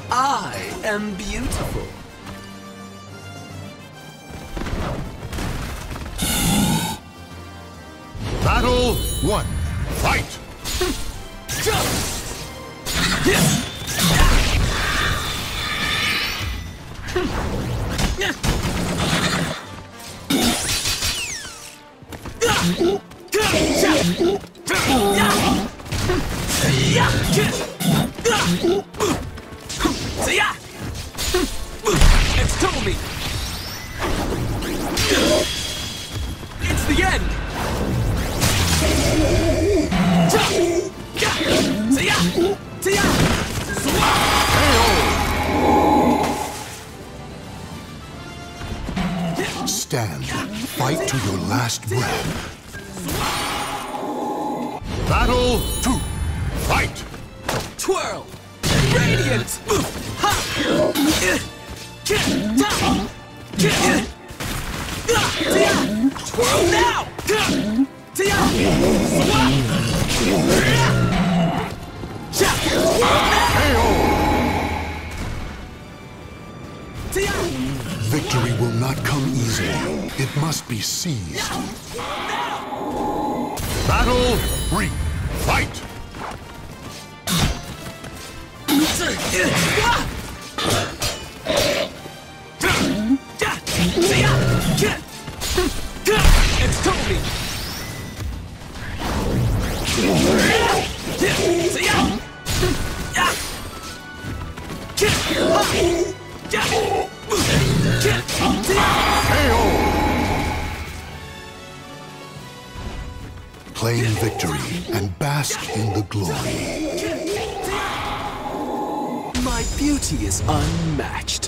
I am beautiful. Battle 1. Fight! Extol me! It's the end! Stand. Fight to your last breath. Battle 2. Fight! Twirl! Radiant! Ha! Twirl now! Victory will not come easily. It must be seized. Battle 3. Fight! Extol me! Claim victory and bask in the glory. My beauty is unmatched.